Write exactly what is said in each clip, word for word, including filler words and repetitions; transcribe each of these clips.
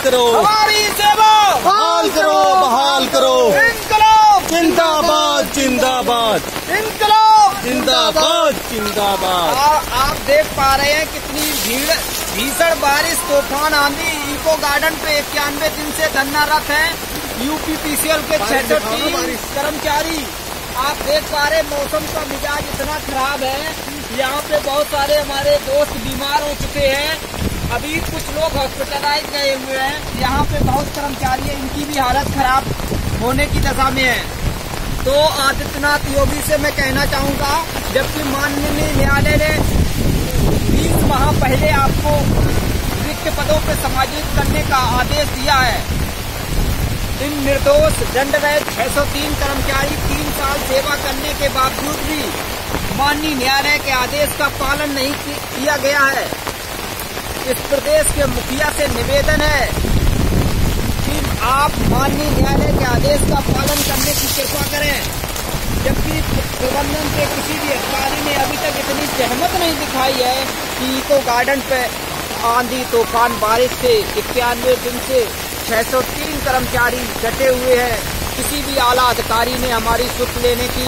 करो, हमारी सेवा बहाल करो, बहाल करो। इंकलाब जिंदाबाद, जिंदाबाद, इंकलाब जिंदाबाद, जिंदाबाद। और आप देख पा रहे हैं कितनी भीड़, भीषण बारिश, तूफान, आंधी। इको गार्डन पे इक्यानवे दिन से धरनारत है यूपीपीसीएल के छह सौ तीन कर्मचारी। आप देख पा रहे मौसम का मिजाज इतना खराब है, यहाँ पे बहुत सारे हमारे दोस्त बीमार हो चुके हैं। अभी कुछ लोग हॉस्पिटलाइज गए हुए हैं। यहाँ पे बहुत कर्मचारी है, इनकी भी हालत खराब होने की दशा में है। तो आदित्यनाथ योगी से मैं कहना चाहूँगा, जबकि माननीय न्यायालय ने बीस माह पहले आपको रिक्त पदों पर समायोजित करने का आदेश दिया है, इन निर्दोष दंडरहित छह सौ तीन कर्मचारी तीन साल सेवा करने के बावजूद भी माननीय न्यायालय के आदेश का पालन नहीं किया गया है। इस प्रदेश के मुखिया से निवेदन है कि आप माननीय न्यायालय के आदेश का पालन करने की कृपा करें, जबकि प्रबंधन के किसी भी अधिकारी ने अभी तक इतनी सहमत नहीं दिखाई है कि इको गार्डन पे आंधी तूफान बारिश से इक्यानवे दिन से छह सौ तीन कर्मचारी डटे हुए हैं। किसी भी आला अधिकारी ने हमारी सुध लेने की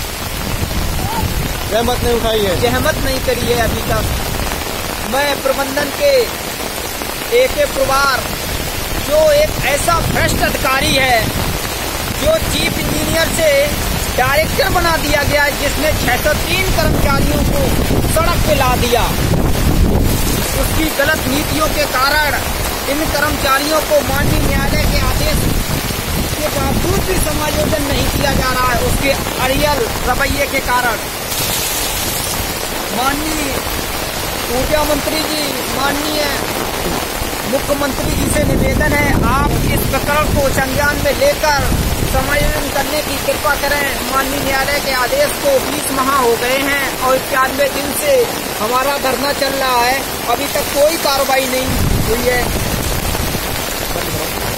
जहमत नहीं उठाई है, जहमत नहीं करी है अभी तक। मैं प्रबंधन के एक एक परिवार, जो एक ऐसा भ्रष्ट अधिकारी है, जो चीफ इंजीनियर से डायरेक्टर बना दिया गया, जिसने छह सौ तीन कर्मचारियों को सड़क पे ला दिया। उसकी गलत नीतियों के कारण इन कर्मचारियों को माननीय न्यायालय के आदेश के बावजूद भी समायोजन नहीं किया जा रहा है, उसके अड़ियल रवैये के कारण। माननीय ऊर्जा मंत्री जी, माननीय मुख्यमंत्री जी से निवेदन है, आप इस प्रकरण को संज्ञान में लेकर समायोजन करने की कृपा करें। माननीय न्यायालय के आदेश को बीस माह हो गए हैं और इक्यानवे दिन से हमारा धरना चल रहा है, अभी तक कोई कार्रवाई नहीं हुई है।